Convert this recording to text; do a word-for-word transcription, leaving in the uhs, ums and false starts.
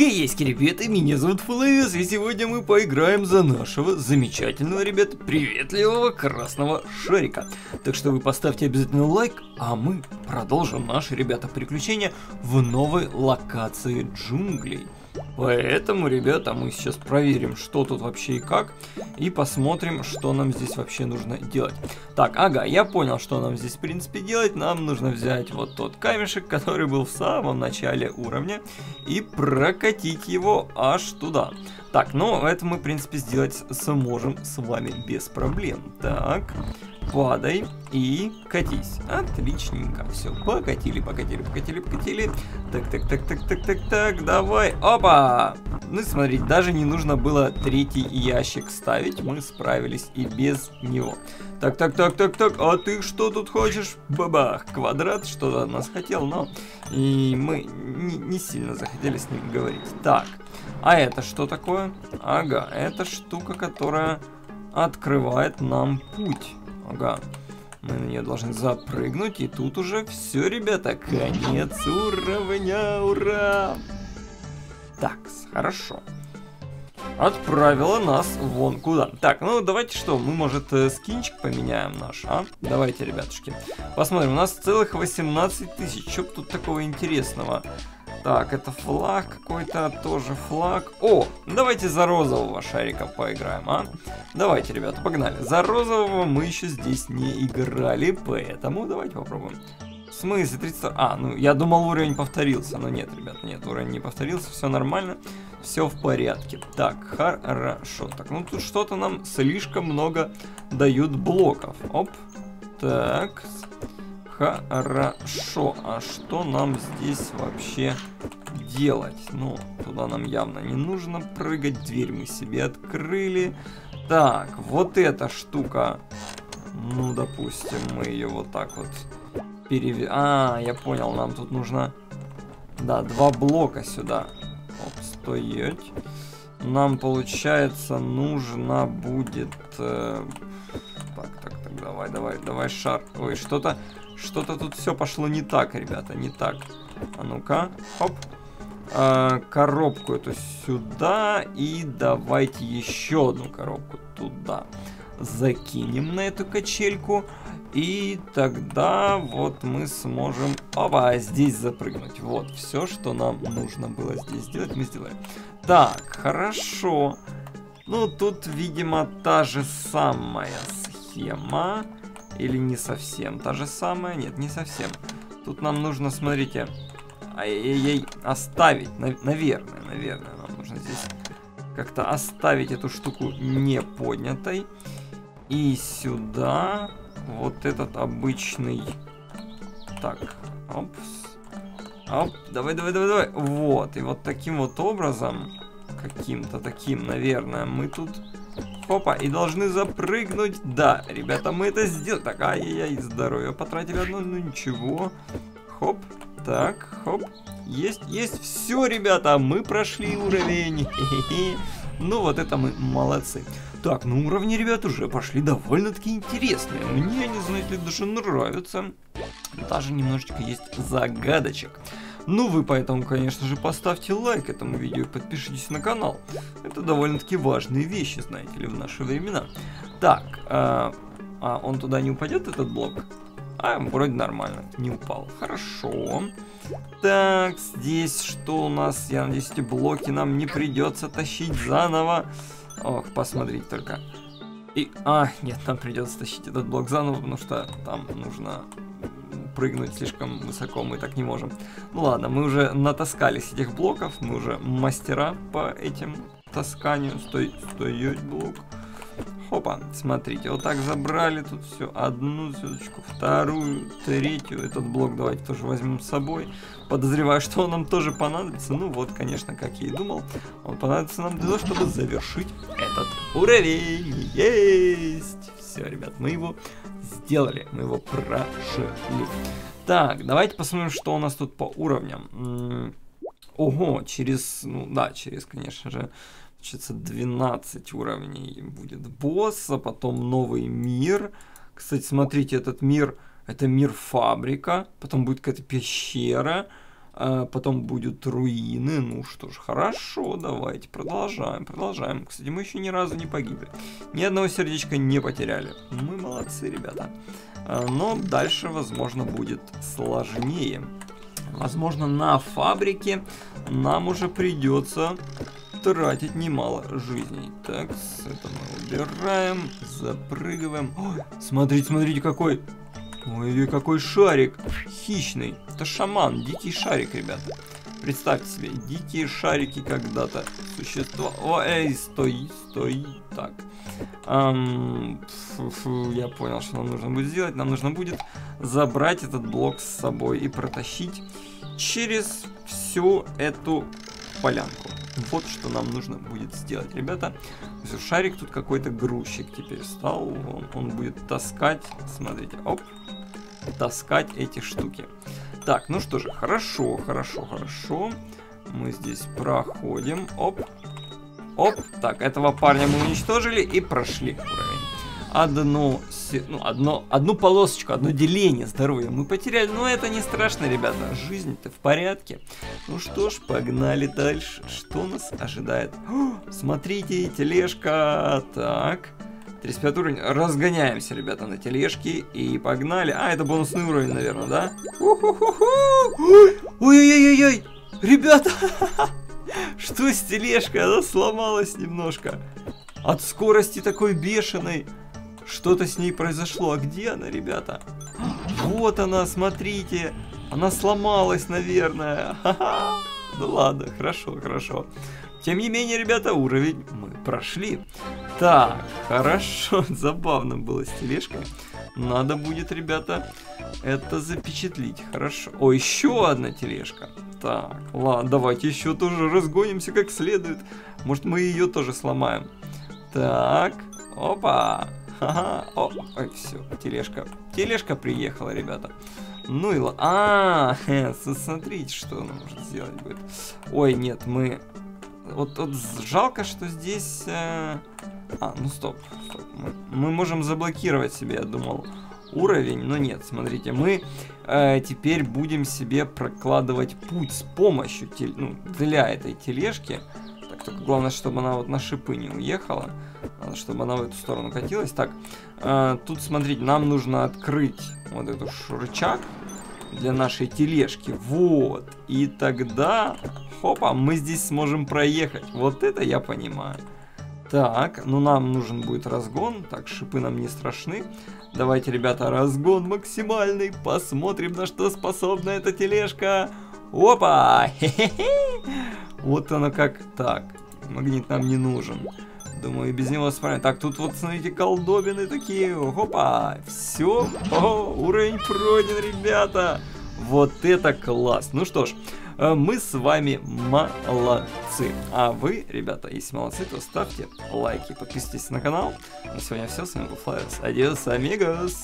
Гейски, ребята, меня зовут ФЛС, и сегодня мы поиграем за нашего замечательного, ребята, приветливого красного шарика. Так что вы поставьте обязательно лайк, а мы продолжим наши, ребята, приключения в новой локации джунглей. Поэтому, ребята, мы сейчас проверим, что тут вообще и как, и посмотрим, что нам здесь вообще нужно делать. Так, ага, я понял, что нам здесь, в принципе, делать. Нам нужно взять вот тот камешек, который был в самом начале уровня, и прокатить его аж туда. Так, ну, это мы, в принципе, сделать сможем с вами без проблем. Так, падай и катись. Отличненько. Все, покатили, покатили, покатили, покатили. Так, так, так, так, так, так, так, давай. Опа! Ну, смотрите, даже не нужно было третий ящик ставить. Мы справились и без него. Так, так, так, так, так. А ты что тут хочешь? Бабах! Квадрат что-то от нас хотел, но и мы не, не сильно захотели с ним говорить. Так, а это что такое? Ага, это штука, которая открывает нам путь. Ага, мы на нее должны запрыгнуть, и тут уже все, ребята, конец уровня, ура! Так, хорошо. Отправила нас вон куда. Так, ну давайте что, мы, может, скинчик поменяем наш, а? Давайте, ребятушки. Посмотрим, у нас целых восемнадцать тысяч. Что тут такого интересного? Так, это флаг какой-то, тоже флаг. О, давайте за розового шарика поиграем, а? Давайте, ребята, погнали. За розового мы еще здесь не играли, поэтому давайте попробуем. В смысле тридцать? А, ну я думал, уровень повторился, но нет, ребят, нет, уровень не повторился, все нормально, все в порядке. Так, хорошо. Так, ну тут что-то нам слишком много дают блоков. Оп, так. Хорошо, а что нам здесь вообще делать? Ну, туда нам явно не нужно прыгать, дверь мы себе открыли. Так, вот эта штука, ну, допустим, мы ее вот так вот переве... А, я понял, нам тут нужно, да, два блока сюда. Оп, стоять. Нам, получается, нужно будет... Э... Так, так, так, давай, давай, давай, шар. Ой, что-то... Что-то тут все пошло не так, ребята, не так. А ну-ка, хоп. А, коробку эту сюда. И давайте еще одну коробку туда закинем на эту качельку. И тогда вот мы сможем, опа, здесь запрыгнуть. Вот, все, что нам нужно было здесь сделать, мы сделали. Так, хорошо. Ну, тут, видимо, та же самая схема. Или не совсем та же самая? Нет, не совсем. Тут нам нужно, смотрите, ай-яй-яй, оставить. Наверное, наверное, нам нужно здесь как-то оставить эту штуку не поднятой. И сюда вот этот обычный... Так, оп, оп, давай, давай, давай, давай. Вот, и вот таким вот образом, каким-то таким, наверное, мы тут... Хопа, и должны запрыгнуть. Да, ребята, мы это сделали. Так, ай-яй-яй, здоровье потратили одно, ну ничего. Хоп, так, хоп. Есть, есть, все, ребята, мы прошли уровень. Хе-хе-хе. Ну, вот это мы молодцы. Так, ну уровни, ребят, уже пошли довольно-таки интересные. Мне они, знаете ли, даже нравятся. Даже немножечко есть загадочек. Ну, вы поэтому, конечно же, поставьте лайк этому видео и подпишитесь на канал. Это довольно-таки важные вещи, знаете ли, в наши времена. Так, а, а он туда не упадет, этот блок? А, вроде нормально, не упал. Хорошо. Так, здесь что у нас? Я надеюсь, эти блоки нам не придется тащить заново. Ох, посмотрите только. И, а, нет, нам придется тащить этот блок заново, потому что там нужно... прыгнуть слишком высоко, мы так не можем. Ну ладно, мы уже натаскались этих блоков, мы уже мастера по этим тасканию. Стой, стоять блок. Хопа, смотрите, вот так забрали тут все. Одну звездочку, вторую, третью. Этот блок давайте тоже возьмем с собой. Подозреваю, что он нам тоже понадобится. Ну вот, конечно, как я и думал, он понадобится нам для того, чтобы завершить этот уровень. Есть! Все, ребят, мы его сделали, мы его прошли. Так, давайте посмотрим, что у нас тут по уровням. Ого, через, ну да, через, конечно же, двенадцать уровней будет босс, а потом новый мир. Кстати, смотрите, этот мир, это мир фабрика, потом будет какая-то пещера, а потом будут руины. Ну что ж, хорошо, давайте продолжаем, продолжаем. Кстати, мы еще ни разу не погибли. Ни одного сердечка не потеряли. Мы молодцы, ребята. А, но дальше, возможно, будет сложнее. Возможно, на фабрике нам уже придется тратить немало жизней. Так, это мы убираем, запрыгиваем. Ой, смотрите, смотрите, какой... Ой-ой, какой шарик хищный. Это шаман, дикий шарик, ребята. Представьте себе, дикие шарики когда-то существовали. Эй, стой, стой. Так. Эм, фу -фу, я понял, что нам нужно будет сделать. Нам нужно будет забрать этот блок с собой и протащить через всю эту полянку. Вот что нам нужно будет сделать, ребята. Шарик тут какой-то грузчик теперь стал. Он, он будет таскать, смотрите, оп, таскать эти штуки. Так, ну что же, хорошо, хорошо, хорошо. Мы здесь проходим, оп, оп. Так, этого парня мы уничтожили и прошли уровень. Одну, ну, одно, одну полосочку, одно деление здоровья мы потеряли, но это не страшно, ребята, жизнь-то в порядке. Ну что ж, погнали дальше. Что нас ожидает? О, смотрите, тележка. Так, тридцать пятый уровень. Разгоняемся, ребята, на тележке и погнали. А, это бонусный уровень, наверное, да? Ой-ой-ой-ой, ребята, что с тележкой? Она сломалась немножко. От скорости такой бешеной. Что-то с ней произошло. А где она, ребята? Вот она, смотрите. Она сломалась, наверное. Ха-ха. Ну ладно, хорошо, хорошо. Тем не менее, ребята, уровень мы прошли. Так, хорошо. Забавно было с тележкой. Надо будет, ребята, это запечатлить. Хорошо. О, еще одна тележка. Так, ладно, давайте еще тоже разгонимся как следует. Может, мы ее тоже сломаем. Так, опа. Ага, о, ой, все, тележка, тележка приехала, ребята. Ну и ладно. А, смотрите, что она может сделать будет. Ой, нет, мы... Вот, вот жалко, что здесь... Э... А, ну стоп, стоп. Мы, мы можем заблокировать себе, я думал, уровень, но нет, смотрите, мы э, теперь будем себе прокладывать путь с помощью, тел... ну, для этой тележки. Так, только главное, чтобы она вот на шипы не уехала. Надо, чтобы она в эту сторону катилась. Так, э, тут, смотрите, нам нужно открыть вот этот рычаг для нашей тележки. Вот. И тогда, хопа, мы здесь сможем проехать. Вот это я понимаю. Так, ну нам нужен будет разгон. Так, шипы нам не страшны. Давайте, ребята, разгон максимальный. Посмотрим, на что способна эта тележка. Опа! Хе-хе-хе. Вот она как. Так, магнит нам не нужен. Думаю, без него справимся. Так, тут вот, смотрите, колдобины такие. Опа! Все. О, уровень пройден, ребята. Вот это класс. Ну что ж, мы с вами молодцы. А вы, ребята, если молодцы, то ставьте лайки, подписывайтесь на канал. На сегодня все. С вами был Флайерс. Адиос, амигос.